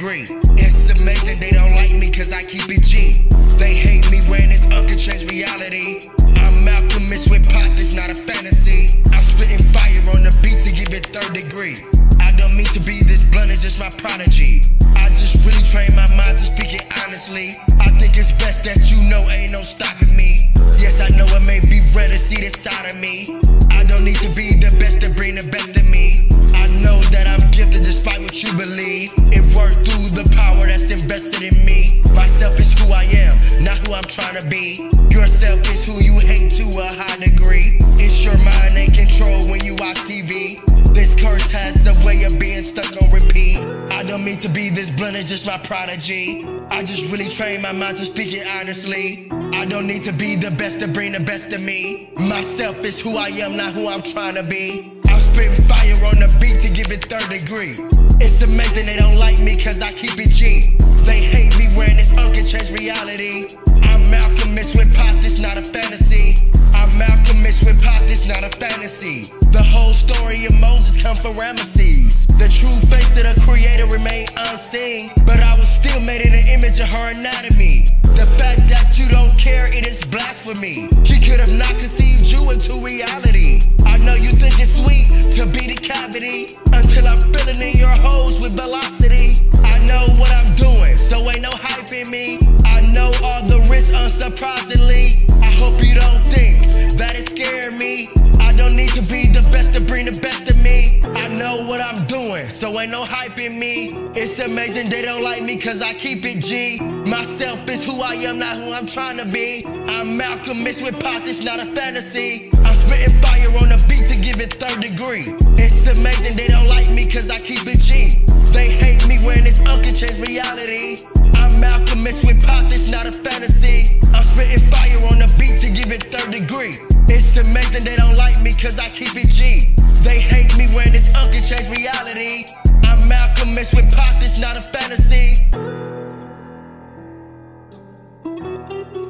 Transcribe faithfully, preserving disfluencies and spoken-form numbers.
degree. It's amazing they don't like me cause I keep it G. They hate me when it's unconchanged reality. I'm Alchemist with pot, it's not a fantasy. I'm spitting fire on the beat to give it third degree. I don't mean to be this blunt, it's just my prodigy. I just really train my mind to speak it honestly. I think it's best that you know ain't no stopping me. Yes, I know it may be rare to see this side of me. I don't need to be the best to bring the best of me. I know that I'm gifted despite what you believe. It worked through the power that's invested in me. Myself is who I am, not who I'm trying to be. Yourself is who you hate to a high degree. It's your mind in control when you watch T V. This curse has a way of being stuck on repeat. I don't mean to be this blunt, it's just my prodigy. I just really train my mind to speak it honestly. I don't need to be the best to bring the best of me. Myself is who I am, not who I'm trying to be. I'm spitting fire on the beat to give it third degree. It's amazing they don't like me cause I keep it G. They hate me when it's unconchanged reality. I'm Alchemist with pot, this not a fantasy. I'm Alchemist with pot, this not a fantasy. The whole story of Moses come from Ramesses. The true face of the creator remained unseen, but I was still made in the image of her anatomy. The fact that you don't care, it is blasphemy. She could have not conceived you into reality. I know you think it's sweet to be the cavity until I'm filling in your holes with velocity. I know what I'm doing, so ain't no hype in me. I know all the risks unsurprisingly. I hope you don't think that it scared me. I don't need to be the best to bring the best of me. I know what I'm doing, so ain't no hype in me. It's amazing they don't like me cause I keep it G. Myself is who I am, not who I'm trying to be. I'm Alchemist with pot, it's not a fantasy. I'm spitting fire on the beat to give it third degree. It's amazing they don't like me cause I keep it G. They hate me when it's unconchanged reality. I'm Alchemist with pot, it's not a fantasy. I'm spitting fire on the beat to give it third degree. It's amazing they don't like me cause I keep it G. They hate me when it's unconchanged reality. I'm Alchemist with pot, it's not a fantasy.